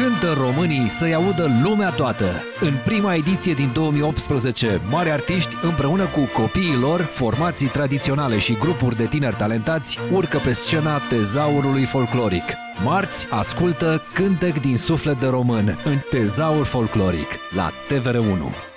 Cântă românii să-i audă lumea toată. În prima ediție din 2018, mari artiști împreună cu copiii lor, formații tradiționale și grupuri de tineri talentați urcă pe scena Tezaurului folcloric. Marți, ascultă Cântec din suflet de român în Tezaur folcloric la TVR1.